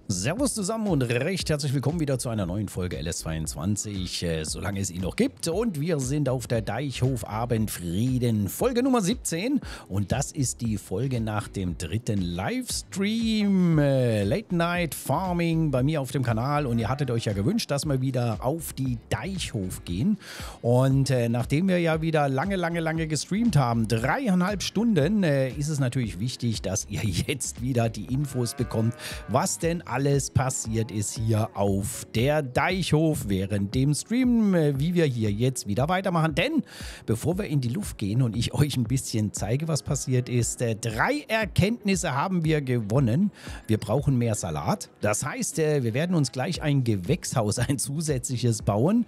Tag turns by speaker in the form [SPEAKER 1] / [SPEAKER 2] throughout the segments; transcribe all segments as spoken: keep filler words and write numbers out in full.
[SPEAKER 1] Servus zusammen und recht herzlich willkommen wieder zu einer neuen Folge L S zweiundzwanzig, äh, solange es ihn noch gibt. Und wir sind auf der Deichhof Abendfrieden, Folge Nummer siebzehn. Und das ist die Folge nach dem dritten Livestream, äh, Late Night Farming bei mir auf dem Kanal. Und ihr hattet euch ja gewünscht, dass wir wieder auf die Deichhof gehen. Und äh, nachdem wir ja wieder lange, lange, lange gestreamt haben, dreieinhalb Stunden, äh, ist es natürlich wichtig, dass ihr jetzt wieder die Infos bekommt, was denn alles passiert ist hier auf der Deichhof während dem Stream, wie wir hier jetzt wieder weitermachen. Denn bevor wir in die Luft gehen und ich euch ein bisschen zeige, was passiert ist, äh, drei Erkenntnisse haben wir gewonnen. Wir brauchen mehr Salat. Das heißt, äh, wir werden uns gleich ein Gewächshaus, ein zusätzliches bauen.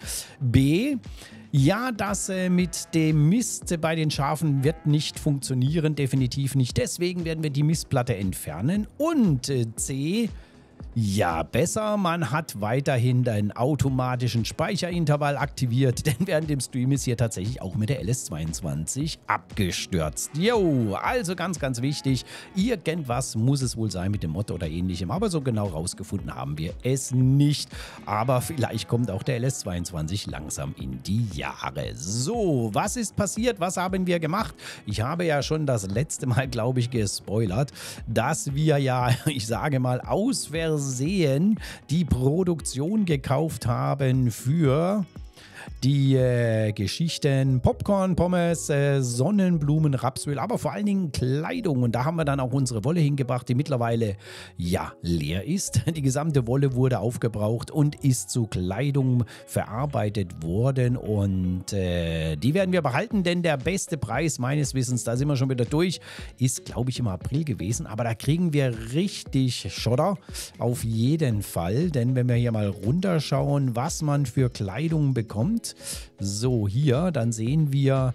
[SPEAKER 1] B. Ja, das äh, mit dem Mist bei den Schafen wird nicht funktionieren, definitiv nicht. Deswegen werden wir die Mistplatte entfernen. Und äh, C. Ja, besser, man hat weiterhin den automatischen Speicherintervall aktiviert, denn während dem Stream ist hier tatsächlich auch mit der L S zweiundzwanzig abgestürzt. Jo, also ganz, ganz wichtig, irgendwas muss es wohl sein mit dem Mod oder ähnlichem, aber so genau rausgefunden haben wir es nicht. Aber vielleicht kommt auch der L S zweiundzwanzig langsam in die Jahre. So, was ist passiert? Was haben wir gemacht? Ich habe ja schon das letzte Mal, glaube ich, gespoilert, dass wir ja, ich sage mal, aus Versehen die Produktion gekauft haben für die äh, Geschichten Popcorn, Pommes, äh, Sonnenblumen, Rapsöl, aber vor allen Dingen Kleidung. Und da haben wir dann auch unsere Wolle hingebracht, die mittlerweile ja leer ist. Die gesamte Wolle wurde aufgebraucht und ist zu Kleidung verarbeitet worden. Und äh, die werden wir behalten, denn der beste Preis meines Wissens, da sind wir schon wieder durch, ist, glaube ich, im April gewesen. Aber da kriegen wir richtig Schotter, auf jeden Fall. Denn wenn wir hier mal runterschauen, was man für Kleidung bekommt, so, hier, dann sehen wir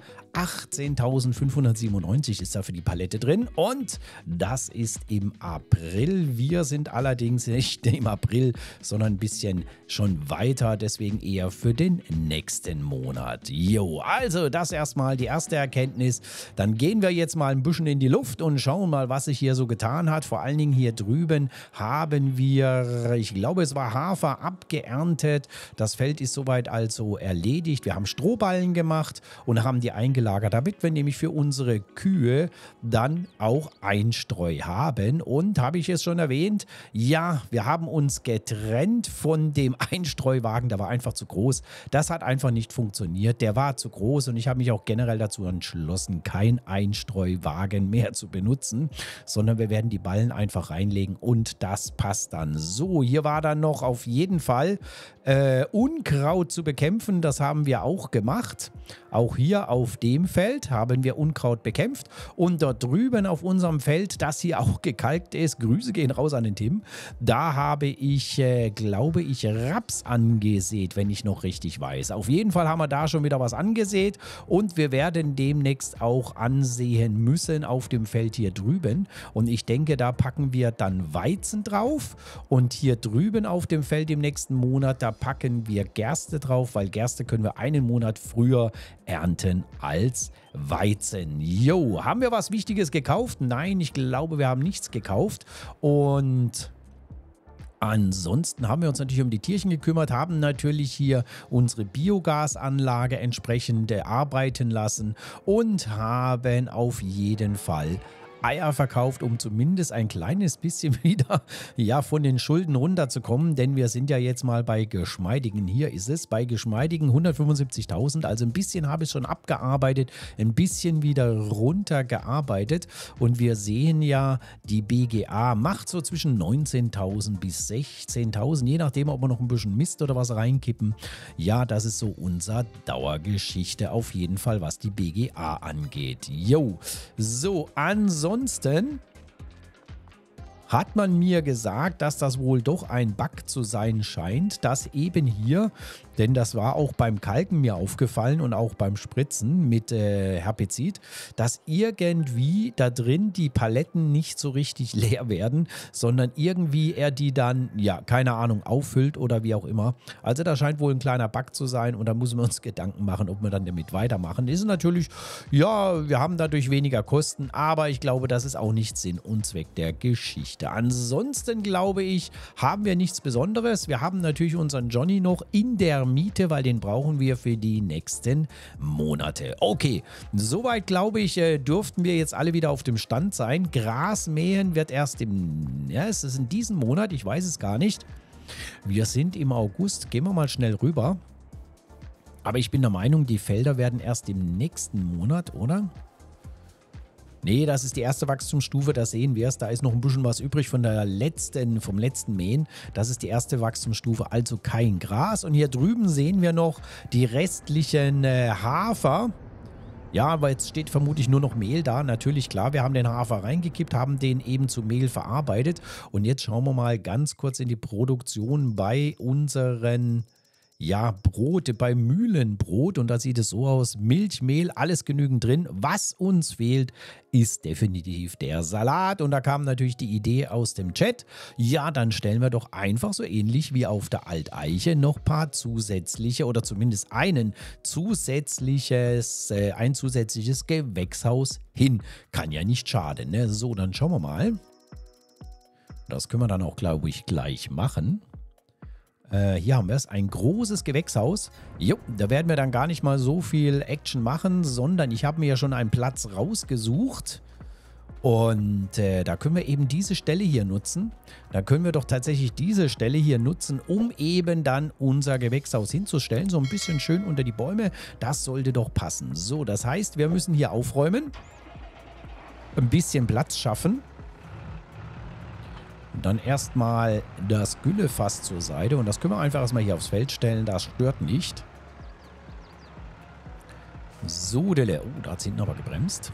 [SPEAKER 1] achtzehntausendfünfhundertsiebenundneunzig ist da für die Palette drin und das ist im April. Wir sind allerdings nicht im April, sondern ein bisschen schon weiter, deswegen eher für den nächsten Monat. Jo, also das erstmal die erste Erkenntnis. Dann gehen wir jetzt mal ein bisschen in die Luft und schauen mal, was sich hier so getan hat. Vor allen Dingen hier drüben haben wir, ich glaube, es war Hafer abgeerntet. Das Feld ist soweit also erledigt. Wir haben Strohballen gemacht und haben die eingelagert, damit wir nämlich für unsere Kühe dann auch Einstreu haben. Und habe ich es schon erwähnt? Ja, wir haben uns getrennt von dem Einstreuwagen. Der war einfach zu groß. Das hat einfach nicht funktioniert. Der war zu groß und ich habe mich auch generell dazu entschlossen, kein Einstreuwagen mehr zu benutzen, sondern wir werden die Ballen einfach reinlegen und das passt dann. So, hier war dann noch auf jeden Fall äh, Unkraut zu bekämpfen. Das haben wir auch gemacht. Auch hier auf dem Feld haben wir Unkraut bekämpft und dort drüben auf unserem Feld, das hier auch gekalkt ist, Grüße gehen raus an den Tim, da habe ich, äh, glaube ich, Raps angesät, wenn ich noch richtig weiß. Auf jeden Fall haben wir da schon wieder was angesät und wir werden demnächst auch ansehen müssen auf dem Feld hier drüben und ich denke, da packen wir dann Weizen drauf und hier drüben auf dem Feld im nächsten Monat, da packen wir Gerste drauf, weil Gerste können wir einen Monat früher ernten als Weizen. Jo, haben wir was Wichtiges gekauft? Nein, ich glaube, wir haben nichts gekauft. Und ansonsten haben wir uns natürlich um die Tierchen gekümmert, haben natürlich hier unsere Biogasanlage entsprechend arbeiten lassen und haben auf jeden Fall Eier verkauft, um zumindest ein kleines bisschen wieder ja, von den Schulden runterzukommen, denn wir sind ja jetzt mal bei geschmeidigen, hier ist es, bei geschmeidigen hundertfünfundsiebzigtausend, also ein bisschen habe ich schon abgearbeitet, ein bisschen wieder runtergearbeitet und wir sehen ja, die B G A macht so zwischen neunzehntausend bis sechzehntausend, je nachdem, ob wir noch ein bisschen Mist oder was reinkippen. Ja, das ist so unser Dauergeschichte auf jeden Fall, was die B G A angeht. Jo, so, ansonsten Ansonsten hat man mir gesagt, dass das wohl doch ein Bug zu sein scheint, dass eben hier Denn das war auch beim Kalken mir aufgefallen und auch beim Spritzen mit äh, Herbizid, dass irgendwie da drin die Paletten nicht so richtig leer werden, sondern irgendwie er die dann, ja, keine Ahnung, auffüllt oder wie auch immer. Also da scheint wohl ein kleiner Bug zu sein und da müssen wir uns Gedanken machen, ob wir dann damit weitermachen. Ist natürlich, ja, wir haben dadurch weniger Kosten, aber ich glaube, das ist auch nicht Sinn und Zweck der Geschichte. Ansonsten glaube ich, haben wir nichts Besonderes. Wir haben natürlich unseren Johnny noch in der Miete, weil den brauchen wir für die nächsten Monate. Okay, soweit glaube ich, dürften wir jetzt alle wieder auf dem Stand sein. Gras mähen wird erst im, ja, es ist in diesem Monat, ich weiß es gar nicht. Wir sind im August, gehen wir mal schnell rüber. Aber ich bin der Meinung, die Felder werden erst im nächsten Monat, oder? Nee, das ist die erste Wachstumsstufe, da sehen wir es. Da ist noch ein bisschen was übrig von der letzten, vom letzten Mähen. Das ist die erste Wachstumsstufe, also kein Gras. Und hier drüben sehen wir noch die restlichen äh, Hafer. Ja, aber jetzt steht vermutlich nur noch Mehl da. Natürlich, klar, wir haben den Hafer reingekippt, haben den eben zu Mehl verarbeitet. Und jetzt schauen wir mal ganz kurz in die Produktion bei unseren... Ja, Brote bei Mühlenbrot und da sieht es so aus, Milch, Mehl, alles genügend drin. Was uns fehlt, ist definitiv der Salat und da kam natürlich die Idee aus dem Chat. Ja, dann stellen wir doch einfach so ähnlich wie auf der Alteiche noch ein paar zusätzliche oder zumindest einen zusätzliches, äh, ein zusätzliches Gewächshaus hin. Kann ja nicht schaden, ne? So, dann schauen wir mal. Das können wir dann auch, glaube ich, gleich machen. Äh, hier haben wir es, ein großes Gewächshaus. Jo, da werden wir dann gar nicht mal so viel Action machen, sondern ich habe mir ja schon einen Platz rausgesucht. Und äh, da können wir eben diese Stelle hier nutzen. Da können wir doch tatsächlich diese Stelle hier nutzen, um eben dann unser Gewächshaus hinzustellen. So ein bisschen schön unter die Bäume. Das sollte doch passen. So, das heißt, wir müssen hier aufräumen. Ein bisschen Platz schaffen. Dann erstmal das Güllefass zur Seite und das können wir einfach erstmal hier aufs Feld stellen, das stört nicht. So, Delle. Oh, da hat es hinten aber gebremst.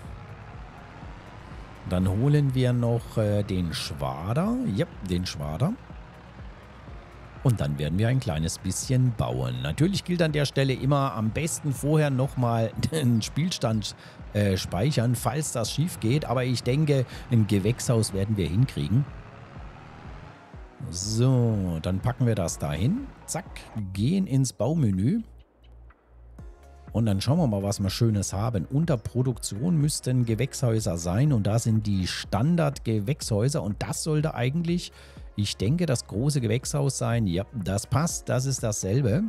[SPEAKER 1] Dann holen wir noch äh, den Schwader. Ja, den Schwader. Und dann werden wir ein kleines bisschen bauen. Natürlich gilt an der Stelle immer am besten vorher nochmal den Spielstand äh, speichern, falls das schief geht. Aber ich denke, ein Gewächshaus werden wir hinkriegen. So, dann packen wir das dahin. Zack, gehen ins Baumenü. Und dann schauen wir mal, was wir Schönes haben. Unter Produktion müssten Gewächshäuser sein. Und da sind die Standard-Gewächshäuser. Und das sollte eigentlich, ich denke, das große Gewächshaus sein. Ja, das passt. Das ist dasselbe.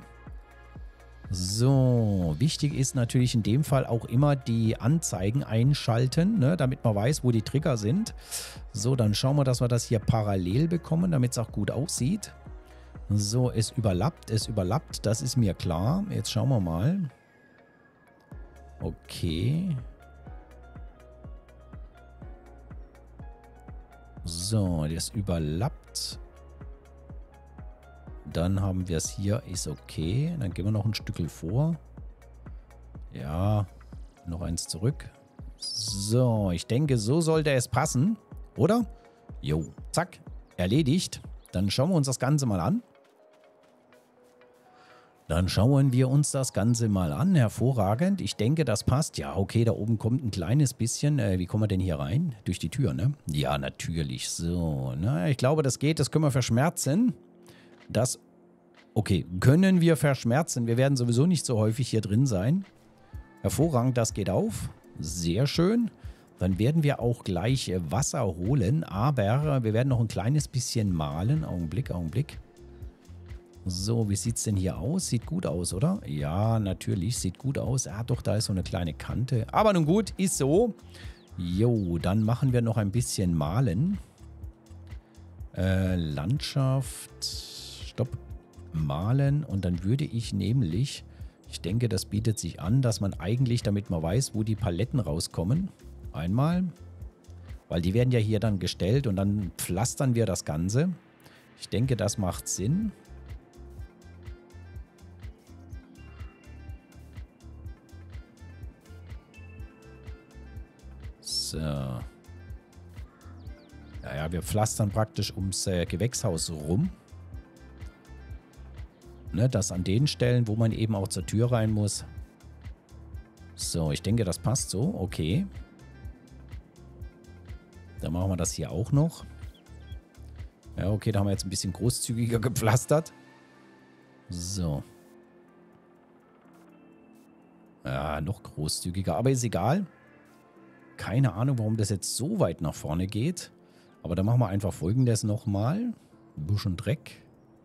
[SPEAKER 1] So, wichtig ist natürlich in dem Fall auch immer die Anzeigen einschalten, ne, damit man weiß, wo die Trigger sind. So, dann schauen wir, dass wir das hier parallel bekommen, damit es auch gut aussieht. So, es überlappt, es überlappt, das ist mir klar. Jetzt schauen wir mal. Okay. So, das überlappt. Dann haben wir es hier, ist okay. Dann gehen wir noch ein Stückchen vor. Ja, noch eins zurück. So, ich denke, so sollte es passen, oder? Jo, zack, erledigt. Dann schauen wir uns das Ganze mal an. Dann schauen wir uns das Ganze mal an. Hervorragend. Ich denke, das passt. Ja, okay, da oben kommt ein kleines bisschen. Äh, wie kommen wir denn hier rein? Durch die Tür, ne? Ja, natürlich. So, na, ich glaube, das geht. Das können wir verschmerzen. Das, okay, können wir verschmerzen. Wir werden sowieso nicht so häufig hier drin sein. Hervorragend, das geht auf. Sehr schön. Dann werden wir auch gleich Wasser holen, aber wir werden noch ein kleines bisschen malen. Augenblick, Augenblick. So, wie sieht es denn hier aus? Sieht gut aus, oder? Ja, natürlich, sieht gut aus. Ah, doch, da ist so eine kleine Kante. Aber nun gut, ist so. Jo, dann machen wir noch ein bisschen malen. Äh, Landschaft... Stopp, malen und dann würde ich nämlich, ich denke, das bietet sich an, dass man eigentlich, damit man weiß, wo die Paletten rauskommen, einmal, weil die werden ja hier dann gestellt und dann pflastern wir das Ganze. Ich denke, das macht Sinn. So. Ja, ja, wir pflastern praktisch ums äh, Gewächshaus rum. Ne, das an den Stellen, wo man eben auch zur Tür rein muss. So, ich denke, das passt so. Okay. Dann machen wir das hier auch noch. Ja, okay, da haben wir jetzt ein bisschen großzügiger gepflastert. So. Ja, noch großzügiger, aber ist egal. Keine Ahnung, warum das jetzt so weit nach vorne geht. Aber dann machen wir einfach Folgendes nochmal. Ein bisschen Dreck.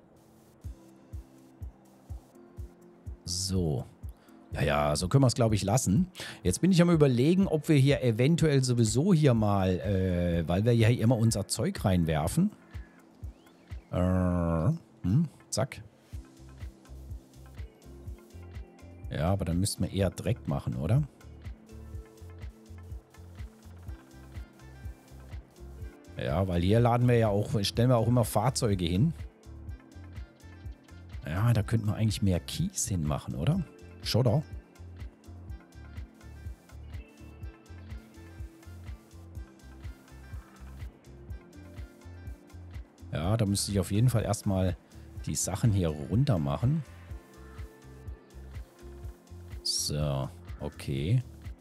[SPEAKER 1] So. Ja, ja, so können wir es, glaube ich, lassen. Jetzt bin ich am Überlegen, ob wir hier eventuell sowieso hier mal, äh, weil wir ja hier immer unser Zeug reinwerfen. Äh, hm, zack. Ja, aber dann müssten wir eher Dreck machen, oder? Ja, weil hier laden wir ja auch, stellen wir auch immer Fahrzeuge hin. Ja, da könnten wir eigentlich mehr Kies hinmachen, oder? Schotter. Ja, da müsste ich auf jeden Fall erstmal die Sachen hier runter machen. So, okay.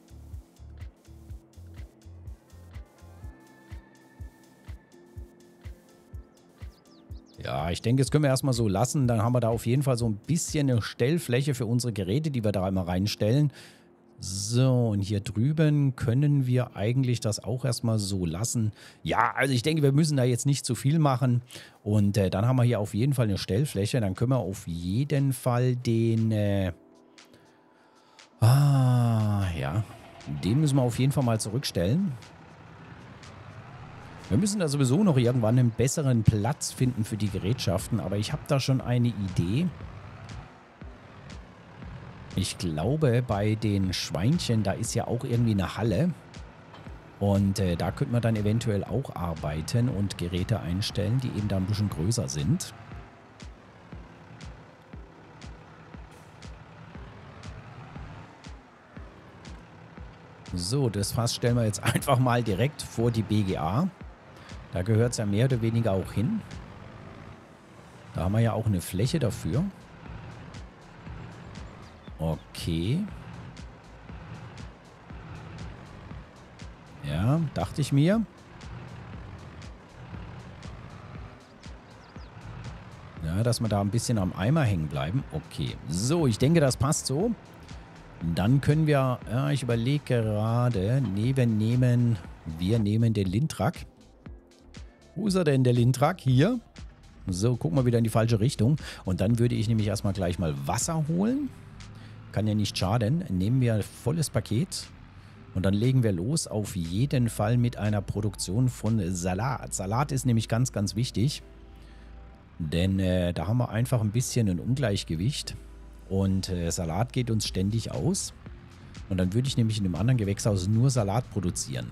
[SPEAKER 1] Ja, ich denke, das können wir erstmal so lassen. Dann haben wir da auf jeden Fall so ein bisschen eine Stellfläche für unsere Geräte, die wir da immer reinstellen. So, und hier drüben können wir eigentlich das auch erstmal so lassen. Ja, also ich denke, wir müssen da jetzt nicht zu viel machen. Und äh, dann haben wir hier auf jeden Fall eine Stellfläche. Dann können wir auf jeden Fall den... Äh, ah, ja. Den müssen wir auf jeden Fall mal zurückstellen. Wir müssen da sowieso noch irgendwann einen besseren Platz finden für die Gerätschaften. Aber ich habe da schon eine Idee. Ich glaube, bei den Schweinchen, da ist ja auch irgendwie eine Halle. Und äh, da könnte man dann eventuell auch arbeiten und Geräte einstellen, die eben da ein bisschen größer sind. So, das Fass stellen wir jetzt einfach mal direkt vor die B G A. Da gehört es ja mehr oder weniger auch hin. Da haben wir ja auch eine Fläche dafür. Okay. Ja, dachte ich mir. Ja, dass wir da ein bisschen am Eimer hängen bleiben. Okay. So, ich denke, das passt so. Dann können wir, ja, ich überlege gerade, nee, wir nehmen, wir nehmen den Lindtrak. Wo ist er denn, der Lindtrak? Hier. So, gucken wir wieder in die falsche Richtung. Und dann würde ich nämlich erstmal gleich mal Wasser holen. Kann ja nicht schaden. Nehmen wir volles Paket. Und dann legen wir los, auf jeden Fall mit einer Produktion von Salat. Salat ist nämlich ganz, ganz wichtig. Denn äh, da haben wir einfach ein bisschen ein Ungleichgewicht. Und äh, Salat geht uns ständig aus. Und dann würde ich nämlich in dem anderen Gewächshaus nur Salat produzieren.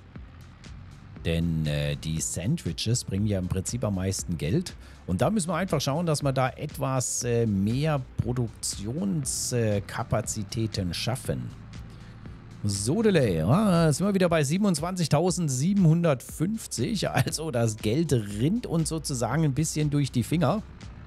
[SPEAKER 1] Denn äh, die Sandwiches bringen ja im Prinzip am meisten Geld. Und da müssen wir einfach schauen, dass wir da etwas äh, mehr Produktionskapazitäten äh, schaffen. So, Delay. Ja, sind wir wieder bei siebenundzwanzigtausendsiebenhundertfünfzig. Also das Geld rinnt uns sozusagen ein bisschen durch die Finger.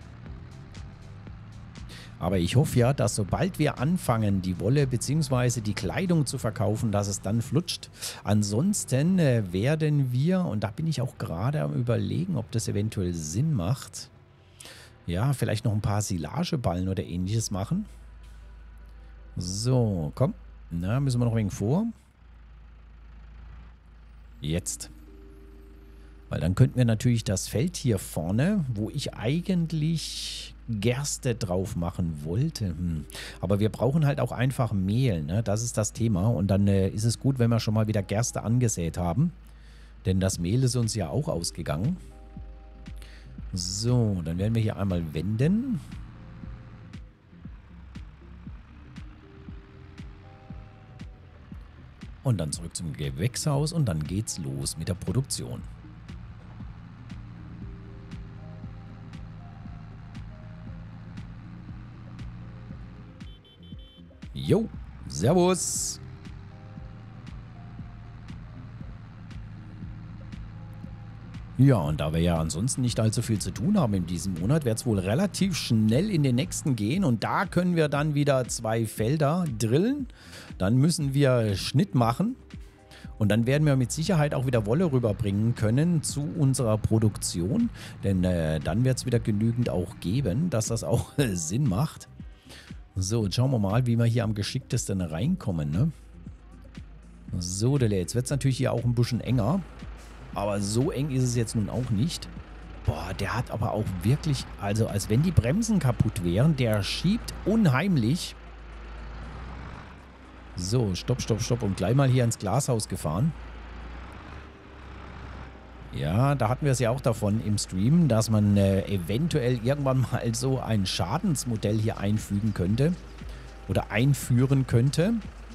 [SPEAKER 1] Aber ich hoffe ja, dass sobald wir anfangen, die Wolle bzw. die Kleidung zu verkaufen, dass es dann flutscht. Ansonsten äh, werden wir, und da bin ich auch gerade am Überlegen, ob das eventuell Sinn macht, ja, vielleicht noch ein paar Silageballen oder ähnliches machen. So, komm. Na, müssen wir noch ein wenig vor. Jetzt. Weil dann könnten wir natürlich das Feld hier vorne, wo ich eigentlich Gerste drauf machen wollte. Hm. Aber wir brauchen halt auch einfach Mehl, ne? Das ist das Thema. Und dann äh, ist es gut, wenn wir schon mal wieder Gerste angesät haben. Denn das Mehl ist uns ja auch ausgegangen. So, dann werden wir hier einmal wenden. Und dann zurück zum Gewächshaus und dann geht's los mit der Produktion. Jo, servus. Ja, und da wir ja ansonsten nicht allzu viel zu tun haben in diesem Monat, wird es wohl relativ schnell in den nächsten gehen. Und da können wir dann wieder zwei Felder drillen. Dann müssen wir Schnitt machen. Und dann werden wir mit Sicherheit auch wieder Wolle rüberbringen können zu unserer Produktion. Denn äh, dann wird es wieder genügend auch geben, dass das auch Sinn macht. So, jetzt schauen wir mal, wie wir hier am geschicktesten reinkommen. Ne? So, jetzt wird es natürlich hier auch ein bisschen enger. Aber so eng ist es jetzt nun auch nicht. Boah, der hat aber auch wirklich, also als wenn die Bremsen kaputt wären, der schiebt unheimlich. So, stopp, stopp, stopp und gleich mal hier ins Glashaus gefahren. Ja, da hatten wir es ja auch davon im Stream, dass man äh, eventuell irgendwann mal so ein Schadensmodell hier einfügen könnte. Oder einführen könnte.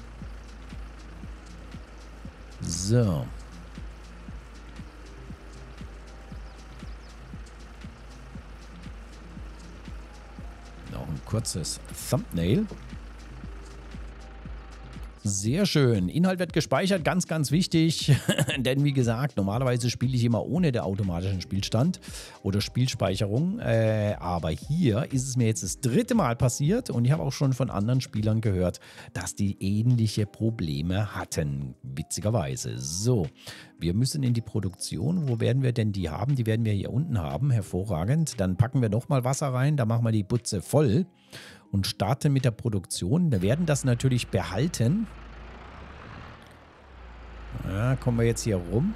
[SPEAKER 1] So. Kurzes Thumbnail. Sehr schön. Inhalt wird gespeichert, ganz, ganz wichtig. Denn wie gesagt, normalerweise spiele ich immer ohne den automatischen Spielstand oder Spielspeicherung. Äh, aber hier ist es mir jetzt das dritte Mal passiert und ich habe auch schon von anderen Spielern gehört, dass die ähnliche Probleme hatten. Witzigerweise. So, wir müssen in die Produktion. Wo werden wir denn die haben? Die werden wir hier unten haben. Hervorragend. Dann packen wir nochmal Wasser rein. Da machen wir die Butze voll. Und starten mit der Produktion. Wir werden das natürlich behalten. Ja, kommen wir jetzt hier rum.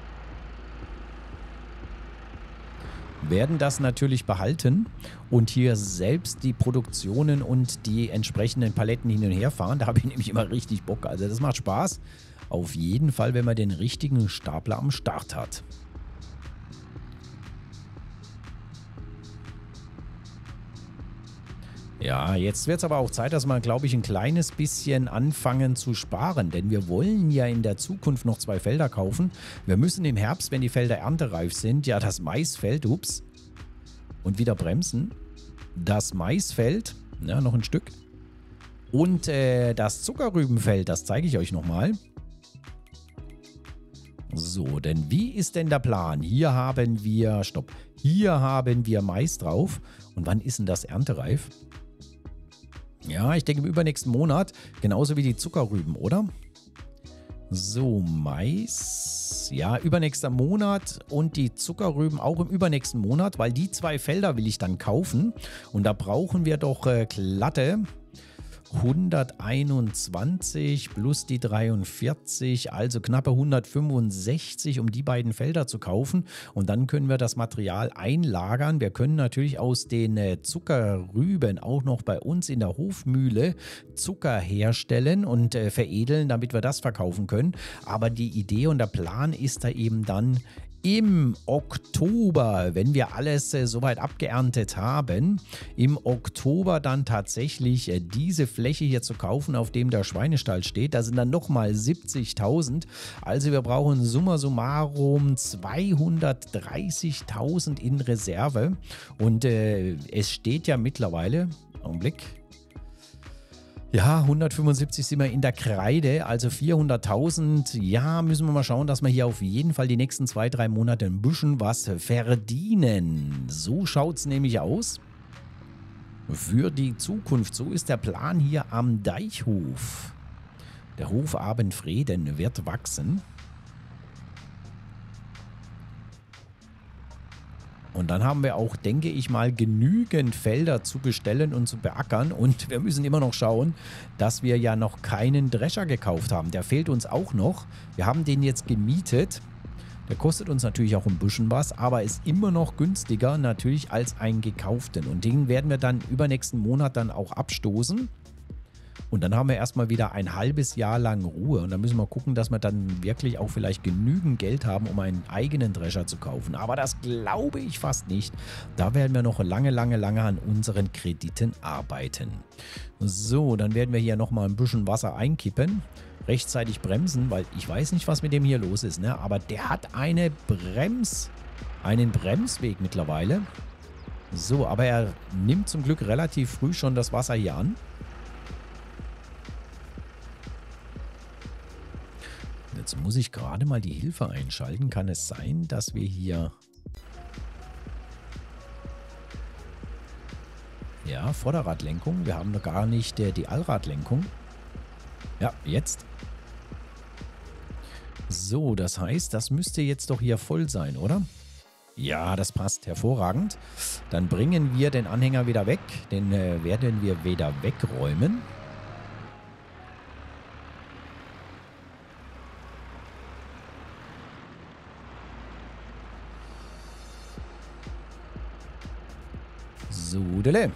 [SPEAKER 1] Werden das natürlich behalten und hier selbst die Produktionen und die entsprechenden Paletten hin und her fahren. Da habe ich nämlich immer richtig Bock. Also das macht Spaß. Auf jeden Fall, wenn man den richtigen Stapler am Start hat. Ja, jetzt wird es aber auch Zeit, dass wir, glaube ich, ein kleines bisschen anfangen zu sparen. Denn wir wollen ja in der Zukunft noch zwei Felder kaufen. Wir müssen im Herbst, wenn die Felder erntereif sind, ja das Maisfeld, ups, und wieder bremsen. Das Maisfeld, ja, noch ein Stück. Und äh, das Zuckerrübenfeld, das zeige ich euch nochmal. So, denn wie ist denn der Plan? Hier haben wir, stopp, hier haben wir Mais drauf. Und wann ist denn das erntereif? Ja, ich denke im übernächsten Monat, genauso wie die Zuckerrüben, oder? So, Mais, ja, übernächster Monat und die Zuckerrüben auch im übernächsten Monat, weil die zwei Felder will ich dann kaufen. Und da brauchen wir doch äh, glatte hunderteinundzwanzig plus die dreiundvierzig, also knappe hundertfünfundsechzig, um die beiden Felder zu kaufen. Und dann können wir das Material einlagern. Wir können natürlich aus den Zuckerrüben auch noch bei uns in der Hofmühle Zucker herstellen und äh, veredeln, damit wir das verkaufen können. Aber die Idee und der Plan ist da eben dann im Oktober, wenn wir alles äh, soweit abgeerntet haben, im Oktober dann tatsächlich äh, diese Fläche hier zu kaufen, auf dem der Schweinestall steht. Da sind dann nochmal siebzigtausend. Also wir brauchen summa summarum zweihundertdreißigtausend in Reserve. Und äh, es steht ja mittlerweile, Augenblick, ja, hundertfünfundsiebzig sind wir in der Kreide, also vierhunderttausend. Ja, müssen wir mal schauen, dass wir hier auf jeden Fall die nächsten zwei, drei Monate ein bisschen was verdienen. So schaut es nämlich aus. Für die Zukunft, so ist der Plan hier am Deichhof. Der Hof Abendfrieden wird wachsen. Und dann haben wir auch, denke ich mal, genügend Felder zu bestellen und zu beackern. Und wir müssen immer noch schauen, dass wir ja noch keinen Drescher gekauft haben. Der fehlt uns auch noch. Wir haben den jetzt gemietet. Der kostet uns natürlich auch ein bisschen was, aber ist immer noch günstiger natürlich als einen gekauften. Und den werden wir dann übernächsten Monat dann auch abstoßen. Und dann haben wir erstmal wieder ein halbes Jahr lang Ruhe. Und dann müssen wir gucken, dass wir dann wirklich auch vielleicht genügend Geld haben, um einen eigenen Drescher zu kaufen. Aber das glaube ich fast nicht. Da werden wir noch lange, lange, lange an unseren Krediten arbeiten. So, dann werden wir hier nochmal ein bisschen Wasser einkippen. Rechtzeitig bremsen, weil ich weiß nicht, was mit dem hier los ist, ne? Aber der hat eine Brems, einen Bremsweg mittlerweile. So, aber er nimmt zum Glück relativ früh schon das Wasser hier an. Jetzt muss ich gerade mal die Hilfe einschalten. Kann es sein, dass wir hier... Ja, Vorderradlenkung. Wir haben noch gar nicht äh, die Allradlenkung. Ja, jetzt. So, das heißt, das müsste jetzt doch hier voll sein, oder? Ja, das passt hervorragend. Dann bringen wir den Anhänger wieder weg. Den äh, werden wir wieder wegräumen. So, dele.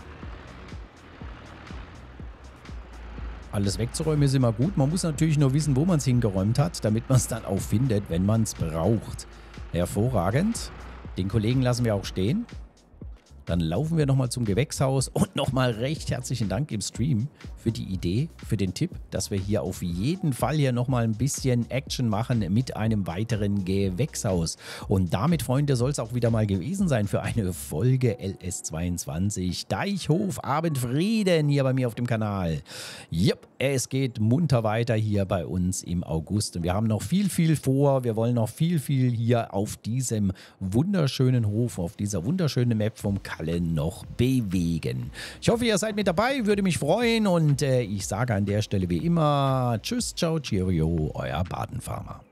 [SPEAKER 1] Alles wegzuräumen ist immer gut. Man muss natürlich nur wissen, wo man es hingeräumt hat, damit man es dann auch findet, wenn man es braucht. Hervorragend. Den Kollegen lassen wir auch stehen. Dann laufen wir nochmal zum Gewächshaus und nochmal recht herzlichen Dank im Stream für die Idee, für den Tipp, dass wir hier auf jeden Fall hier nochmal ein bisschen Action machen mit einem weiteren Gewächshaus. Und damit, Freunde, soll es auch wieder mal gewesen sein für eine Folge L S zweiundzwanzig Deichhof Abendfrieden hier bei mir auf dem Kanal. Jupp, es geht munter weiter hier bei uns im August und wir haben noch viel, viel vor. Wir wollen noch viel, viel hier auf diesem wunderschönen Hof, auf dieser wunderschönen Map vom Kallen noch bewegen. Ich hoffe, ihr seid mit dabei, würde mich freuen und äh, ich sage an der Stelle wie immer Tschüss, ciao, cheerio, euer Badenfarmer.